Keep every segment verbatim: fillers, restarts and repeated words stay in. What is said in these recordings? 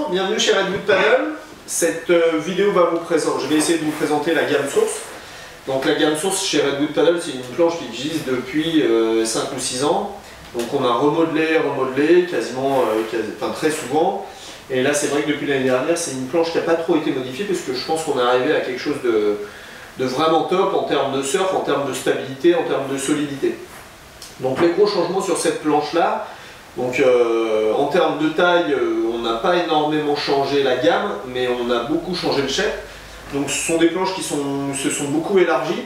Bonjour, bienvenue chez Redwood Paddle. Cette euh, vidéo va vous présenter, je vais essayer de vous présenter la gamme Source. Donc la gamme Source chez Redwood Paddle, c'est une planche qui existe depuis euh, cinq ou six ans. Donc on a remodelé, remodelé, quasiment, euh, quasi, enfin, très souvent. Et là c'est vrai que depuis l'année dernière, c'est une planche qui n'a pas trop été modifiée parce que je pense qu'on est arrivé à quelque chose de, de vraiment top en termes de surf, en termes de stabilité, en termes de solidité. Donc les gros changements sur cette planche-là, donc euh, en termes de taille, euh, on n'a pas énormément changé la gamme, mais on a beaucoup changé le shape. Donc ce sont des planches qui sont, se sont beaucoup élargies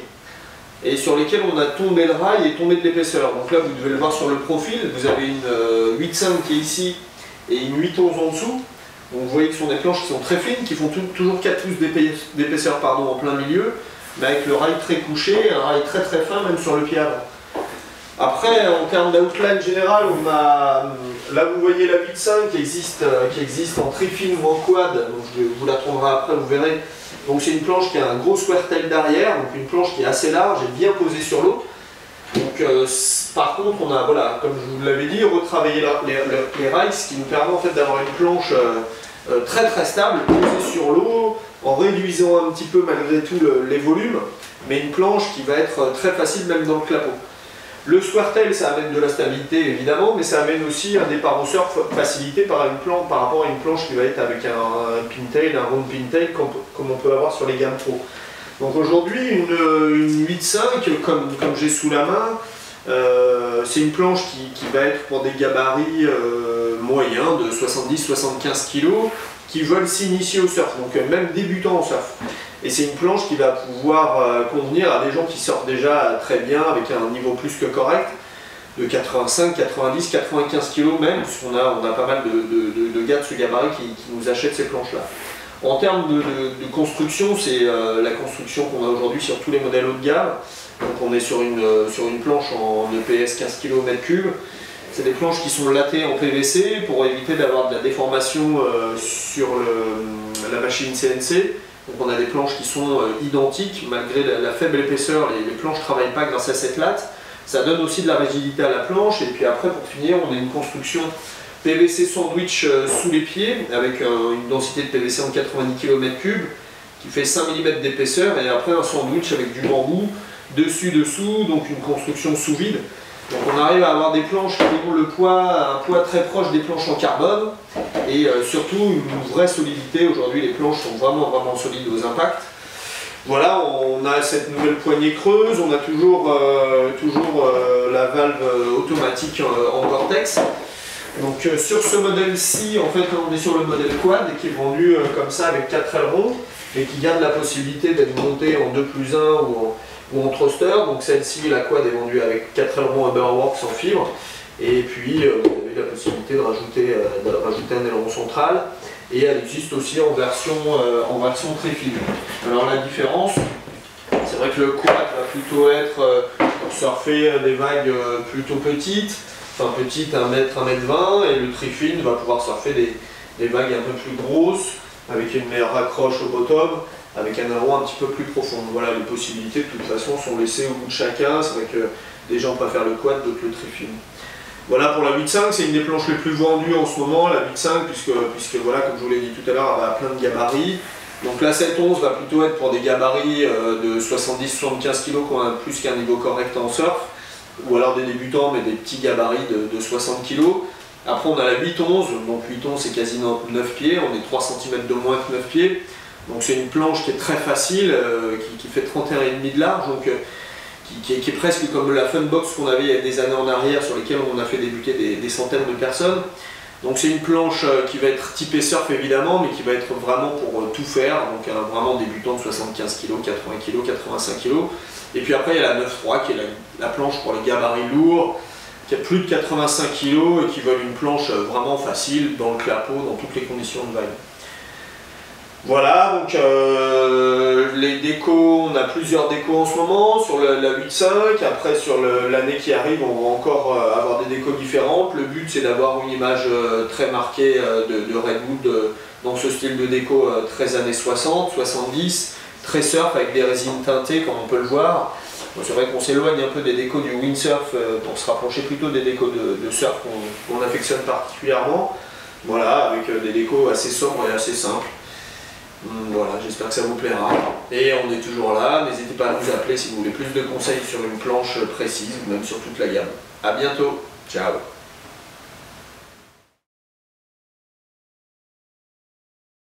et sur lesquelles on a tombé le rail et tombé de l'épaisseur. Donc là vous devez le voir sur le profil, vous avez une euh, huit cinq qui est ici et une huit onze en dessous. Donc vous voyez que ce sont des planches qui sont très fines, qui font tout, toujours quatre pouces d'épaisseur en plein milieu, mais avec le rail très couché, un rail très très fin même sur le pied avant. Après, en termes d'outline général, on a, là vous voyez la huit cinq qui existe, qui existe en trifine ou en quad, donc je vous la tournerai après, vous verrez. Donc c'est une planche qui a un gros square-tail derrière, donc une planche qui est assez large et bien posée sur l'eau. Donc euh, par contre, on a, voilà, comme je vous l'avais dit, retravaillé la, les, les, les rails, ce qui nous permet en fait d'avoir une planche euh, euh, très très stable, posée sur l'eau, en réduisant un petit peu malgré tout le, les volumes, mais une planche qui va être très facile même dans le clapot. Le square-tail, ça amène de la stabilité évidemment, mais ça amène aussi un départ au surf facilité par, une planche, par rapport à une planche qui va être avec un, un pintail, un round pintail comme, comme on peut avoir sur les gammes pro. Donc aujourd'hui, une, une huit cinq, comme, comme j'ai sous la main, euh, c'est une planche qui, qui va être pour des gabarits euh, moyens de soixante-dix à soixante-quinze kilos qui veulent s'initier au surf, donc euh, même débutants en surf. Et c'est une planche qui va pouvoir euh, convenir à des gens qui sortent déjà très bien avec un niveau plus que correct, de quatre-vingt-cinq, quatre-vingt-dix, quatre-vingt-quinze kilos même, puisqu'on a, on a pas mal de, de, de, de gars de ce gabarit qui, qui nous achètent ces planches-là. En termes de, de, de construction, c'est euh, la construction qu'on a aujourd'hui sur tous les modèles haut de gamme. Donc on est sur une, euh, sur une planche en E P S quinze kilos mètre cube. C'est des planches qui sont lattées en P V C pour éviter d'avoir de la déformation euh, sur le, la machine C N C. Donc on a des planches qui sont euh, identiques, malgré la, la faible épaisseur, les, les planches ne travaillent pas grâce à cette latte. Ça donne aussi de la rigidité à la planche, et puis après pour finir on a une construction P V C sandwich euh, sous les pieds, avec euh, une densité de P V C en quatre-vingt-dix kilos mètre cube, qui fait cinq millimètres d'épaisseur, et après un sandwich avec du bambou, dessus, dessous, donc une construction sous vide. Donc on arrive à avoir des planches qui ont le poids, un poids très proche des planches en carbone et euh, surtout une vraie solidité. Aujourd'hui les planches sont vraiment vraiment solides aux impacts. Voilà, on a cette nouvelle poignée creuse, on a toujours, euh, toujours euh, la valve automatique euh, en Gore-Tex. Donc euh, sur ce modèle-ci, en fait on est sur le modèle quad qui est vendu euh, comme ça avec quatre ailerons et qui garde la possibilité d'être monté en deux plus un ou en ou en thruster. Donc celle-ci, la quad est vendue avec quatre ailerons Aberworks en fibre, et puis euh, vous avez la possibilité de rajouter, euh, de rajouter un aileron central, et elle existe aussi en version, euh, en version très fine. Alors la différence, c'est vrai que le quad va plutôt être euh, pour surfer des vagues euh, plutôt petites, enfin petites, un mètre, un mètre vingt, et le trifine va pouvoir surfer des, des vagues un peu plus grosses, avec une meilleure accroche au bottom, avec un aileron un petit peu plus profond. Voilà, les possibilités de toute façon sont laissées au goût de chacun. C'est vrai que des gens préfèrent le quad, d'autres le trifine. Voilà pour la huit cinq, c'est une des planches les plus vendues en ce moment, la huit cinq, puisque, puisque voilà, comme je vous l'ai dit tout à l'heure, elle a plein de gabarits. Donc la sept onze va plutôt être pour des gabarits de soixante-dix à soixante-quinze kilos qui ont un plus qu'un niveau correct en surf, ou alors des débutants mais des petits gabarits de, de soixante kilos. Après on a la huit onze, donc huit onze c'est quasiment neuf pieds, on est trois centimètres de moins que neuf pieds. Donc c'est une planche qui est très facile, euh, qui, qui fait trente et un virgule cinq de large, donc euh, qui, qui, est, qui est presque comme la Funbox qu'on avait il y a des années en arrière, sur lesquelles on a fait débuter des, des centaines de personnes. Donc c'est une planche euh, qui va être typée surf évidemment, mais qui va être vraiment pour euh, tout faire, donc un vraiment débutant de soixante-quinze kilos, quatre-vingts kilos, quatre-vingt-cinq kilos. Et puis après il y a la neuf trois qui est la, la planche pour les gabarits lourds, qui a plus de quatre-vingt-cinq kilos et qui veulent une planche euh, vraiment facile dans le clapot, dans toutes les conditions de vague. Voilà, donc euh, les décos, on a plusieurs décos en ce moment sur le, la huit cinq, après sur l'année qui arrive on va encore euh, avoir des décos différentes. Le but c'est d'avoir une image euh, très marquée euh, de, de Redwood euh, dans ce style de déco euh, très années soixante, soixante-dix, très surf avec des résines teintées comme on peut le voir. Bon, c'est vrai qu'on s'éloigne un peu des décos du windsurf euh, pour se rapprocher plutôt des décos de, de surf qu'on qu'on affectionne particulièrement. Voilà, avec euh, des décos assez sobres et assez simples. Hum, Voilà, j'espère que ça vous plaira. Et on est toujours là, n'hésitez pas à nous appeler si vous voulez plus de conseils sur une planche précise ou même sur toute la gamme. A bientôt, ciao.